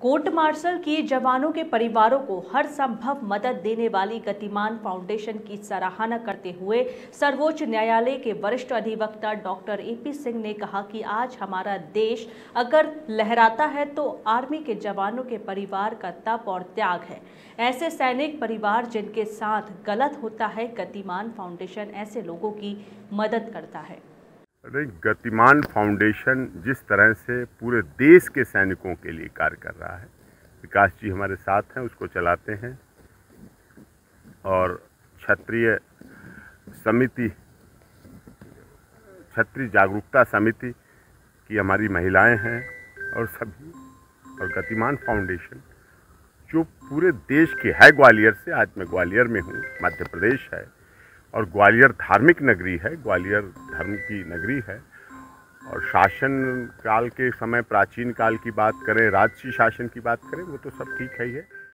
Court martial किए जवानों के परिवारों को हर संभव मदद देने वाली गतिमान फाउंडेशन की सराहना करते हुए सर्वोच्च न्यायालय के वरिष्ठ अधिवक्ता डॉक्टर AP सिंह ने कहा कि आज हमारा देश अगर लहराता है तो आर्मी के जवानों के परिवार का तप और त्याग है। ऐसे सैनिक परिवार जिनके साथ गलत होता है, गतिमान फाउंडेशन ऐसे लोगों की मदद करता है। गतिमान फाउंडेशन जिस तरह से पूरे देश के सैनिकों के लिए कार्य कर रहा है, विकास जी हमारे साथ हैं, उसको चलाते हैं। और क्षत्रिय समिति, क्षत्रिय जागरूकता समिति की हमारी महिलाएं हैं और सभी, और गतिमान फाउंडेशन जो पूरे देश के है, ग्वालियर से, आज मैं ग्वालियर में हूँ, मध्य प्रदेश है, और ग्वालियर धार्मिक नगरी है, ग्वालियर धर्म की नगरी है। और शासन काल के समय, प्राचीन काल की बात करें, राजसी शासन की बात करें, वो तो सब ठीक है ही है।